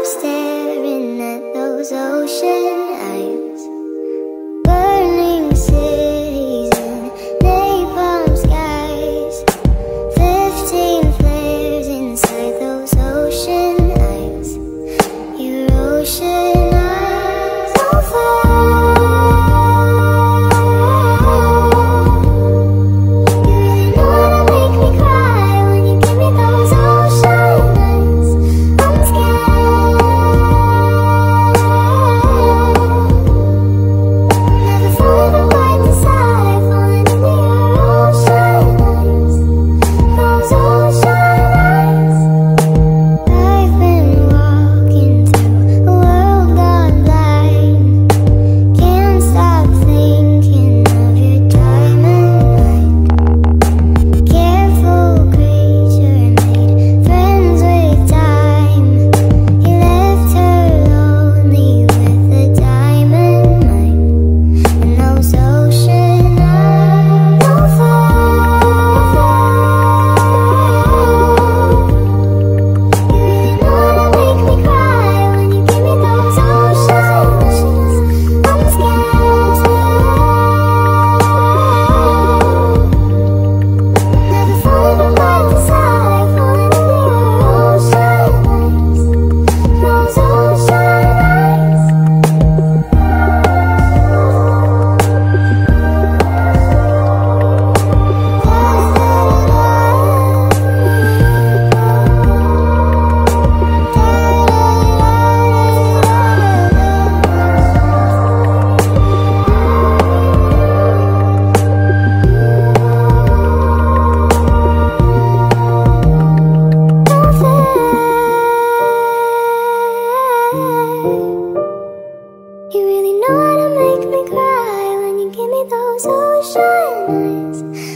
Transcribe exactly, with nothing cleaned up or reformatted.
stop staring at those ocean eyes. Burning cities and napalm skies. Fifteen flares inside those ocean eyes. Your ocean eyes on fire. You really know how to make me cry when you give me those ocean eyes.